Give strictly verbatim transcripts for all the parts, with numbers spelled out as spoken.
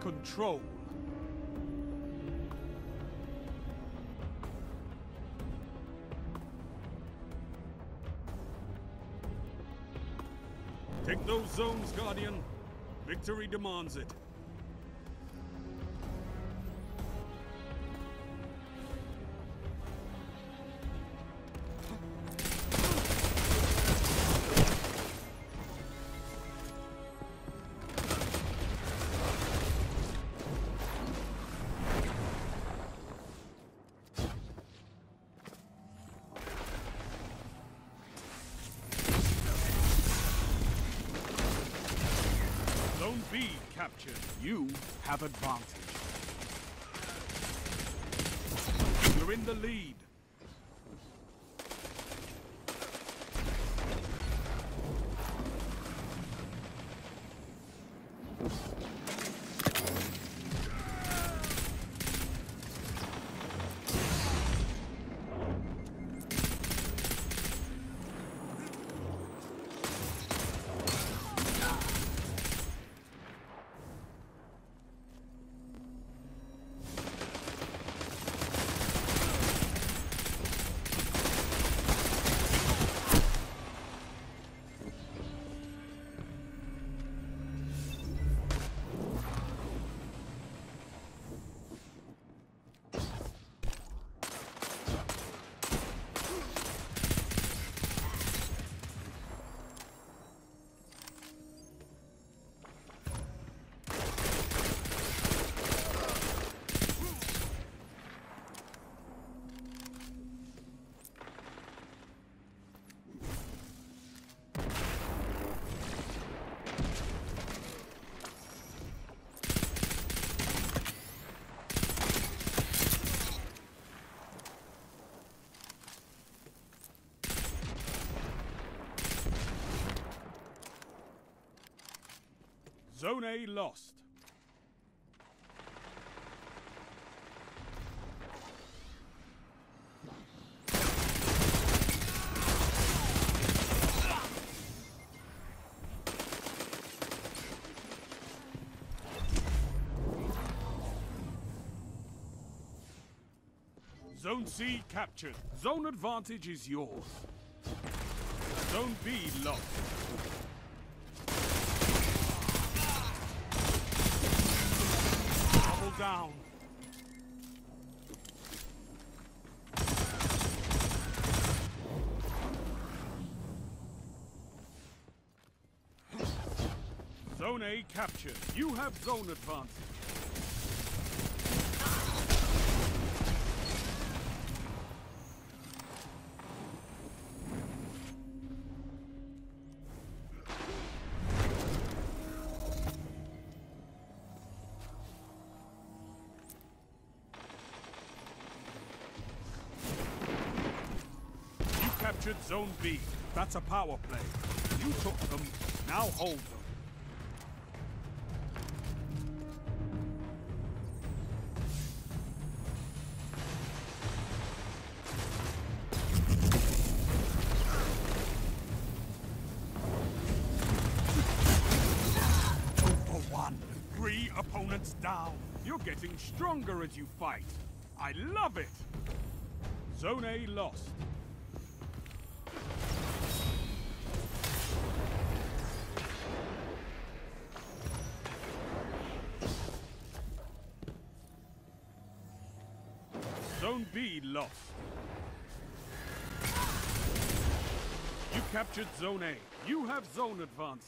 control. Take those zones, Guardian. Victory demands it. Zone B captured. You have advantage. You're in the lead. Zone A lost. Zone C captured. Zone advantage is yours. Zone B lost. Down. Zone A captured. You have zone advantage. Captured Zone B. That's a power play. You took them, now hold them. Two for one. Three opponents down. You're getting stronger as you fight. I love it. Zone A lost. Zone B lost. You captured Zone A. You have zone advantage.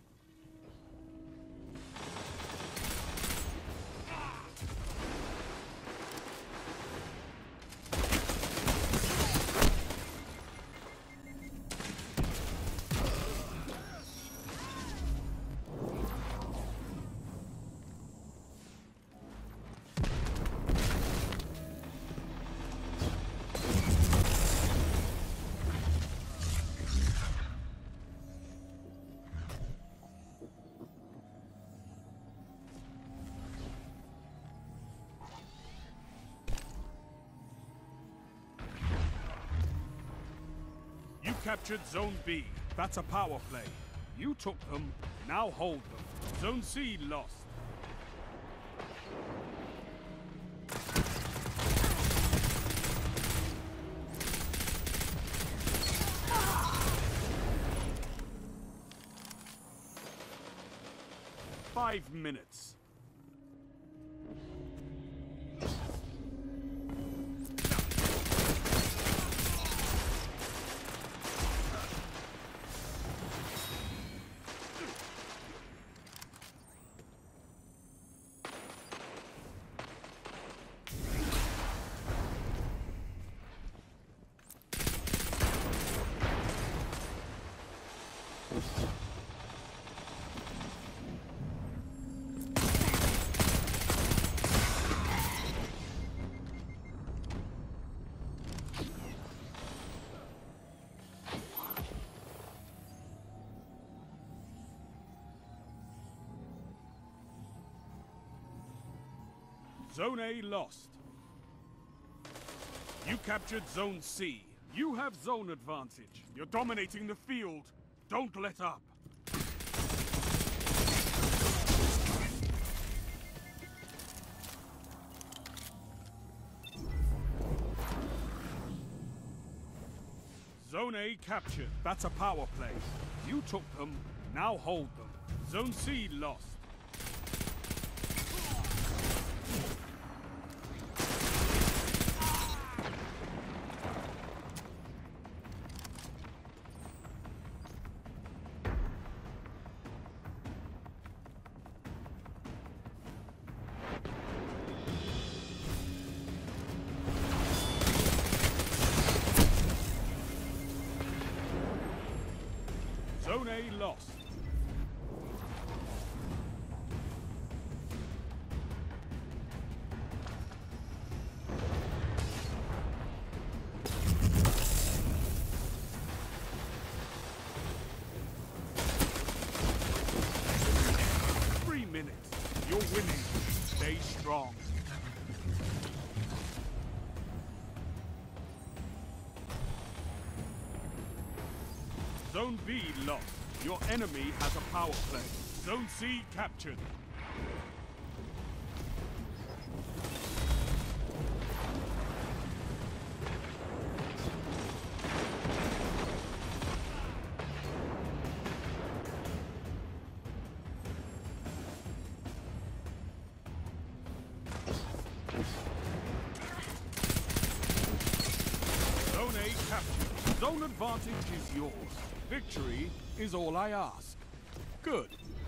You captured Zone B. That's a power play. You took them, now hold them. Zone C lost. Five minutes. Zone A lost. You captured Zone C. You have zone advantage. You're dominating the field. Don't let up. Zone A captured. That's a power play. You took them, now hold them. Zone C lost. Zone A lost. Three minutes. You're winning. Stay strong. Zone B lost. Your enemy has a power play. Zone C captured. Zone A captured. Zone advantage is yours. Victory is all I ask. Good.